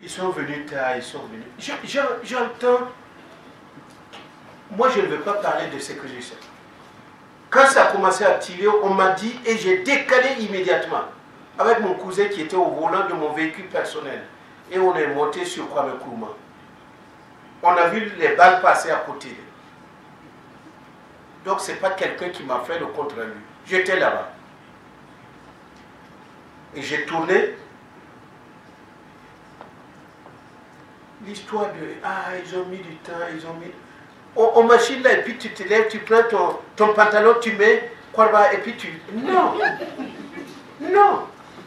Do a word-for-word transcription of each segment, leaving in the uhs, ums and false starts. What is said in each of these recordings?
sont venus tard, ils sont venus. J'entends. Moi, je ne veux pas parler de ce que je sais. Quand ça a commencé à tirer, on m'a dit, et j'ai décalé immédiatement, avec mon cousin qui était au volant de mon véhicule personnel. Et on est monté sur Kwame Nkrumah. On a vu les balles passer à côté. Donc, ce n'est pas quelqu'un qui m'a fait le contre-rendu. J'étais là-bas. Et j'ai tourné. L'histoire de... Ah, ils ont mis du temps, ils ont mis... On, on machine là, et puis tu te lèves, tu prends ton, ton pantalon, tu mets... Et puis tu... Non. Non.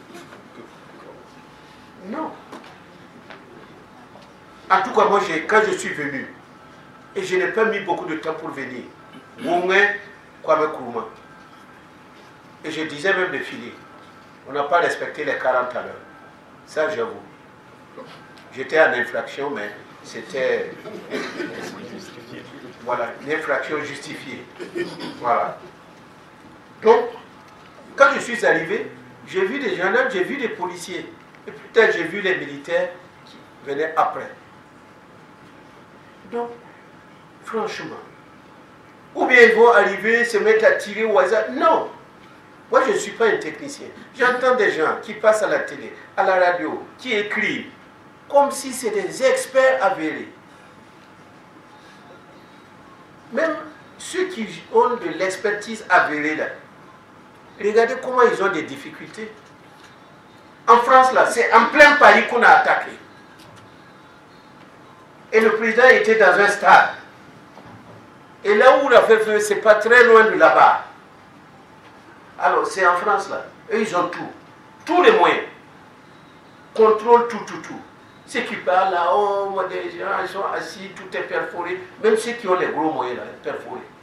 Non. En tout cas, moi, quand je suis venu, et je n'ai pas mis beaucoup de temps pour venir, Wongé, Kwame Nkrumah. Et je disais même de filer. On n'a pas respecté les quarante à l'heure. Ça, j'avoue. J'étais en infraction, mais c'était... Voilà, une infraction justifiée. Voilà. Donc, quand je suis arrivé, j'ai vu des gendarmes, j'ai vu des policiers. Et peut-être j'ai vu les militaires qui venaient après. Donc, franchement, ou bien ils vont arriver, se mettre à tirer au hasard. Non. Moi, je ne suis pas un technicien. J'entends des gens qui passent à la télé, à la radio, qui écrivent, comme si c'était des experts avérés. Même ceux qui ont de l'expertise avérée, là, regardez comment ils ont des difficultés. En France, là, c'est en plein Paris qu'on a attaqué. Et le président était dans un stade. Et là où il a fait feu, c'est pas très loin de là-bas. Alors, c'est en France, là. Eux, ils ont tout. Tous les moyens. Contrôle tout, tout, tout. Ceux qui parlent là, oh, des gens, ils sont assis, tout est perforé. Même ceux qui ont les gros moyens, là, perforés.